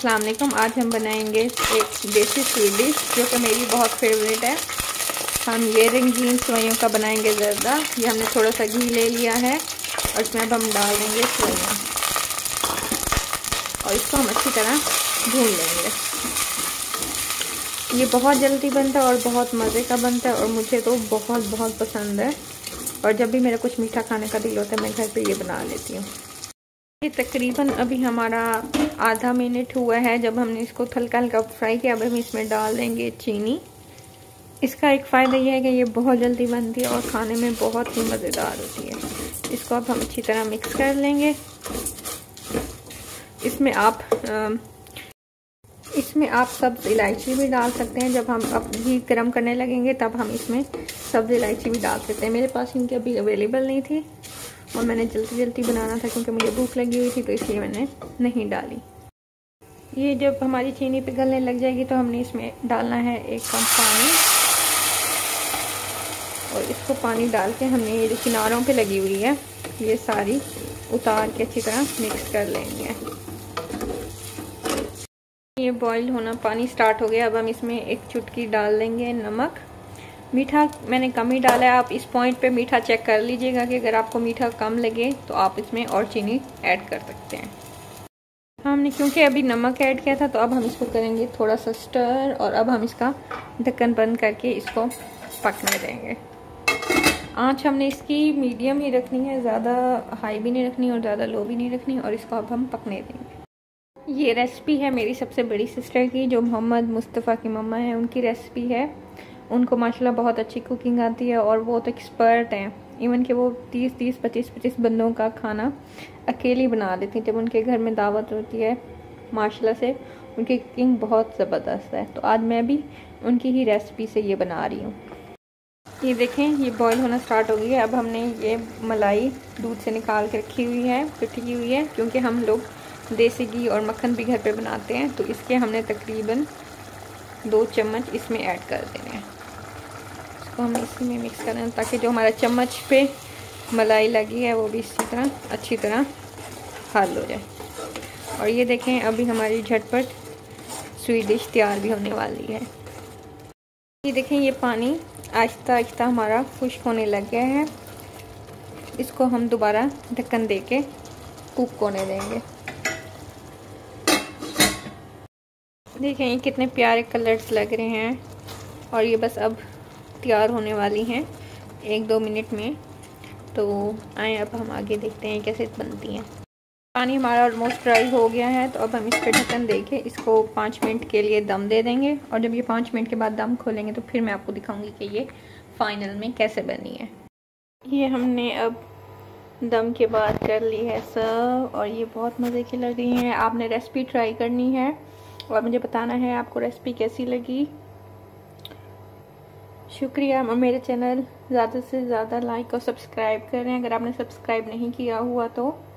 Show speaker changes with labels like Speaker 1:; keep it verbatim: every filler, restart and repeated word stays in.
Speaker 1: अस्सलाम वालेकुम। आज हम बनाएंगे एक देसी स्वीट डिश जो कि मेरी बहुत फेवरेट है। हम ये रंगीन सेवइयों का बनाएंगे ज़र्दा। ये हमने थोड़ा सा घी ले लिया है और इसमें अब हम डाल देंगे सेवइयाँ और इसको हम अच्छी तरह भून लेंगे। ये बहुत जल्दी बनता है और बहुत मज़े का बनता है और मुझे तो बहुत बहुत पसंद है। और जब भी मेरा कुछ मीठा खाने का दिल होता है मैं घर पे ये बना लेती हूँ। ये तकरीबन अभी हमारा आधा मिनट हुआ है जब हमने इसको हल्का हल्का फ्राई किया। अब हम इसमें डाल देंगे चीनी। इसका एक फ़ायदा यह है कि ये बहुत जल्दी बनती है और खाने में बहुत ही मज़ेदार होती है। इसको अब हम अच्छी तरह मिक्स कर लेंगे। इसमें आप इसमें आप सब्ज़ इलायची भी डाल सकते हैं। जब हम अब घी गर्म करने लगेंगे तब हम इसमें सब्ज़ इलायची भी डाल सकते हैं। मेरे पास इनकी अभी अवेलेबल नहीं थी और मैंने जल्दी जल्दी बनाना था क्योंकि मुझे भूख लगी हुई थी, तो इसलिए मैंने नहीं डाली। ये जब हमारी चीनी पिघलने लग जाएगी तो हमने इसमें डालना है एक कप पानी और इसको पानी डाल के हमने ये जो किनारों पे लगी हुई है ये सारी उतार के अच्छी तरह मिक्स कर लेंगे। ये बॉईल होना पानी स्टार्ट हो गया। अब हम इसमें एक चुटकी डाल देंगे नमक। मीठा मैंने कम ही डाला है। आप इस पॉइंट पे मीठा चेक कर लीजिएगा कि अगर आपको मीठा कम लगे तो आप इसमें और चीनी ऐड कर सकते हैं। हमने क्योंकि अभी नमक ऐड किया था तो अब हम इसको करेंगे थोड़ा सा स्टर और अब हम इसका ढक्कन बंद करके इसको पकने देंगे। आँच हमने इसकी मीडियम ही रखनी है, ज़्यादा हाई भी नहीं रखनी और ज़्यादा लो भी नहीं रखनी और इसको अब हम पकने देंगे। ये रेसिपी है मेरी सबसे बड़ी सिस्टर की, जो मोहम्मद मुस्तफ़ा की मम्मा है, उनकी रेसिपी है। उनको माशाल्लाह बहुत अच्छी कुकिंग आती है और वो तो एक्सपर्ट हैं। इवन कि वो तीस तीस पच्चीस पच्चीस बंदों का खाना अकेली बना लेती हैं जब उनके घर में दावत होती है। माशाल्लाह से उनकी कुकिंग बहुत ज़बरदस्त है। तो आज मैं भी उनकी ही रेसिपी से ये बना रही हूँ। ये देखें, ये बॉईल होना स्टार्ट हो गई है। अब हमने ये मलाई दूध से निकाल के रखी हुई है, पिटी की हुई है, क्योंकि हम लोग देसी घी और मक्खन भी घर पे बनाते हैं तो इसके हमने तकरीबन दो चम्मच इसमें ऐड कर देने हैं। इसको हम इसी में मिक्स कर दें ताकि जो हमारा चम्मच पे मलाई लगी है वो भी इसी तरह अच्छी तरह हल हो जाए। और ये देखें, अभी हमारी झटपट स्वीट डिश तैयार भी होने वाली है। ये देखें, ये पानी आहिस्ता आहिस्ता हमारा खुश्क होने लग गया है। इसको हम दोबारा ढक्कन दे के कुक होने देंगे। देखें ये कितने प्यारे कलर्स लग रहे हैं और ये बस अब तैयार होने वाली हैं एक दो मिनट में। तो आए अब हम आगे देखते हैं कैसे बनती हैं। पानी हमारा ऑलमोस्ट ड्राई हो गया है तो अब हम इस पर ढक्कन दे के इसको पाँच मिनट के लिए दम दे देंगे और जब ये पाँच मिनट के बाद दम खोलेंगे तो फिर मैं आपको दिखाऊंगी कि ये फाइनल में कैसे बनी है। ये हमने अब दम के बाद कर ली है सर्व और ये बहुत मज़े की लग रही हैं। आपने रेसिपी ट्राई करनी है और मुझे बताना है आपको रेसिपी कैसी लगी। शुक्रिया। और मेरे चैनल ज़्यादा से ज़्यादा लाइक और सब्सक्राइब करें। अगर आपने सब्सक्राइब नहीं किया हुआ तो